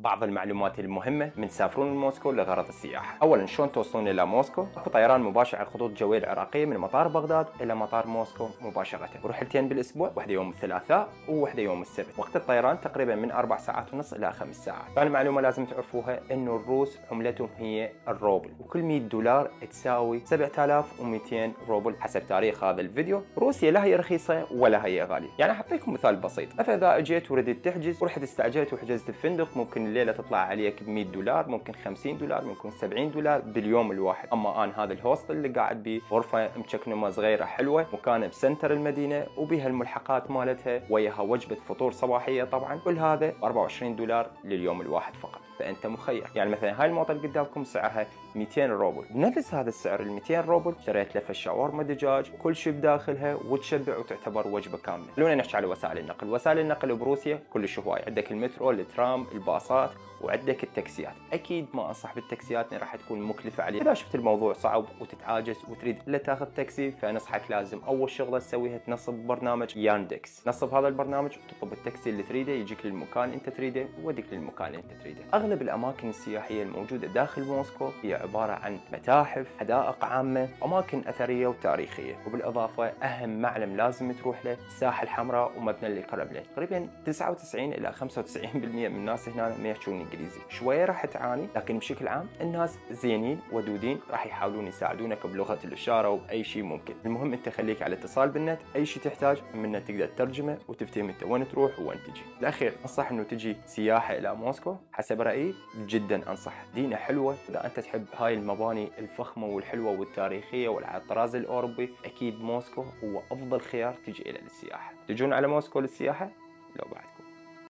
بعض المعلومات المهمة من تسافرون لموسكو لغرض السياحة. أولا شلون توصلون إلى موسكو؟ أكو طيران مباشر على الخطوط الجوية العراقية من مطار بغداد إلى مطار موسكو مباشرة، ورحلتين بالأسبوع، واحدة يوم الثلاثاء وواحدة يوم السبت. وقت الطيران تقريبا من 4 ساعات ونص إلى 5 ساعات. ثاني معلومة لازم تعرفوها إنه الروس عملتهم هي الروبل، وكل 100 دولار تساوي 7200 روبل حسب تاريخ هذا الفيديو. روسيا لا هي رخيصة ولا هي غالية. يعني أعطيكم مثال بسيط، مثلا إذا أجيت وردت تحجز ورحت استعجلت وحجزت الفندق، ممكن الليلة تطلع عليك ب 100 دولار، ممكن 50 دولار، ممكن 70 دولار باليوم الواحد. أما أنا هذا الهوستل اللي قاعد بيه غرفة مشكنمة صغيرة حلوة، مكانه بسنتر المدينة وبها الملحقات مالتها وياها وجبة فطور صباحية طبعا، كل هذا ب 24 دولار لليوم الواحد فقط. فانت مخير. يعني مثلا هاي الموطه اللي قدامكم سعرها 200 روبل، بنفس هذا السعر ال 200 روبل شريت لفه شاورما دجاج وكل شيء بداخلها وتشبع وتعتبر وجبه كامله. خلونا نحكي على وسائل النقل. وسائل النقل بروسيا كلش هواي، عندك المترو، الترام، الباصات، وعندك التاكسيات. اكيد ما انصح بالتاكسيات لان راح تكون مكلفه عليك. اذا شفت الموضوع صعب وتتعاجز وتريد الا تاخذ تاكسي، فانصحك لازم اول شغله تسويها تنصب برنامج ياندكس. نصب هذا البرنامج وتطلب التاكسي اللي تريده، يجيك للمكان اللي انت تريده ويوديك للمكان اللي انت تريده. اغلب الاماكن السياحيه الموجوده داخل موسكو هي عباره عن متاحف، حدائق عامه، اماكن اثريه وتاريخيه، وبالاضافه اهم معلم لازم تروح له الساحه الحمراء ومبنى الكرملين. تقريبا 99 الى 95% من الناس هنا ما يحكون انجليزي، شويه راح تعاني لكن بشكل عام الناس زينين ودودين، راح يحاولون يساعدونك بلغه الاشاره وباي شيء ممكن. المهم انت خليك على اتصال بالنت، اي شيء تحتاج منه تقدر تترجمه وتفتهم انت وين تروح وين تجي. الاخير انصح انه تجي سياحه الى موسكو، حسب رايي جدا انصح. دينه حلوه، اذا انت تحب هاي المباني الفخمه والحلوه والتاريخيه وعلى الطراز الاوروبي، اكيد موسكو هو افضل خيار تجي الى للسياحه. تجون على موسكو للسياحه؟ لو بعد